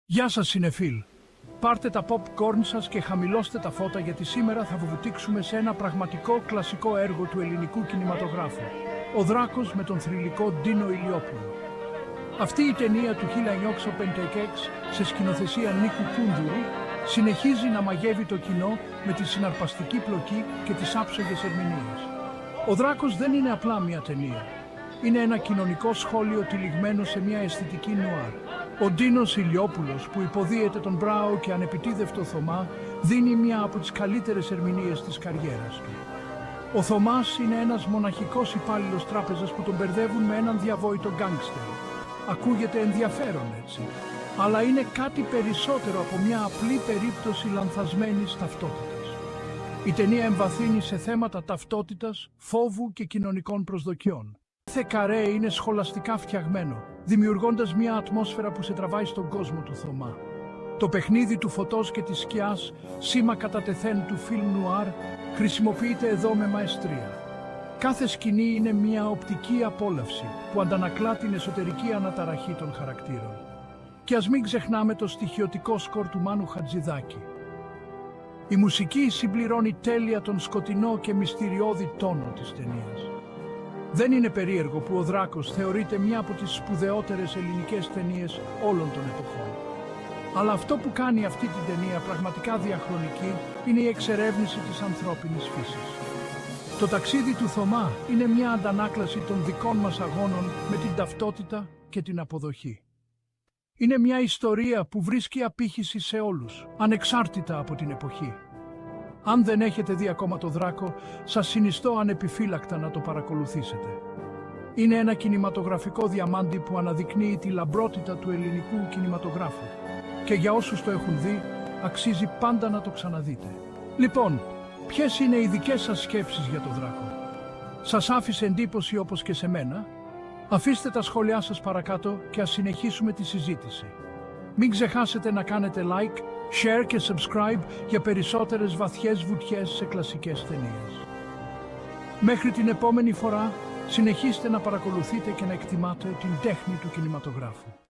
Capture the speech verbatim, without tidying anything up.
Γεια σας συνεφίλ. Πάρτε τα popcorn σας και χαμηλώστε τα φώτα γιατί σήμερα θα βουτήξουμε σε ένα πραγματικό κλασικό έργο του ελληνικού κινηματογράφου. Ο Δράκος με τον θρυλικό Ντίνο Ηλιόπουλο. Αυτή η ταινία του χίλια εννιακόσια πενήντα έξι σε σκηνοθεσία Νίκου Κούνδουρου συνεχίζει να μαγεύει το κοινό με τη συναρπαστική πλοκή και τις άψογες ερμηνείες. Ο Δράκος δεν είναι απλά μια ταινία. Είναι ένα κοινωνικό σχόλιο τυλιγμένο σε μια αισθητική νουάρ. Ο Ντίνος Ηλιόπουλος, που υποδίεται τον Μπράο και ανεπιτίδευτο Θωμά, δίνει μια από τις καλύτερες ερμηνείες της καριέρας του. Ο Θωμάς είναι ένας μοναχικός υπάλληλος τράπεζας που τον μπερδεύουν με έναν διαβόητο γκάνγκστερ. Ακούγεται ενδιαφέρον έτσι, αλλά είναι κάτι περισσότερο από μια απλή περίπτωση λανθασμένης ταυτότητας. Η ταινία εμβαθύνει σε θέματα ταυτότητας, φόβου και κοινωνικών προσδοκιών. Κάθε καρέ είναι σχολαστικά φτιαγμένο, δημιουργώντας μια ατμόσφαιρα που σε τραβάει στον κόσμο του Θωμά. Το παιχνίδι του φωτός και της σκιάς, σήμα κατά τεθέν του φιλμ νουάρ, χρησιμοποιείται εδώ με μαεστρία. Κάθε σκηνή είναι μια οπτική απόλαυση που αντανακλά την εσωτερική αναταραχή των χαρακτήρων. Και ας μην ξεχνάμε το στοιχειωτικό σκορ του Μάνου Χατζηδάκη. Η μουσική συμπληρώνει τέλεια τον σκοτεινό και μυστηριώδη τόνο της ταινίας. Δεν είναι περίεργο που ο Δράκος θεωρείται μια από τις σπουδαιότερες ελληνικές ταινίες όλων των εποχών. Αλλά αυτό που κάνει αυτή την ταινία πραγματικά διαχρονική είναι η εξερεύνηση της ανθρώπινης φύσης. Το ταξίδι του Θωμά είναι μια αντανάκλαση των δικών μας αγώνων με την ταυτότητα και την αποδοχή. Είναι μια ιστορία που βρίσκει απήχηση σε όλους, ανεξάρτητα από την εποχή. Αν δεν έχετε δει ακόμα το Δράκο, σας συνιστώ ανεπιφύλακτα να το παρακολουθήσετε. Είναι ένα κινηματογραφικό διαμάντι που αναδεικνύει τη λαμπρότητα του ελληνικού κινηματογράφου και για όσους το έχουν δει, αξίζει πάντα να το ξαναδείτε. Λοιπόν, ποιες είναι οι δικές σας σκέψεις για το Δράκο? Σας άφησε εντύπωση όπως και σε μένα? Αφήστε τα σχόλιά σας παρακάτω και ας συνεχίσουμε τη συζήτηση. Μην ξεχάσετε να κάνετε like, share και subscribe για περισσότερες βαθιές βουτιές σε κλασικές ταινίες. Μέχρι την επόμενη φορά, συνεχίστε να παρακολουθείτε και να εκτιμάτε την τέχνη του κινηματογράφου.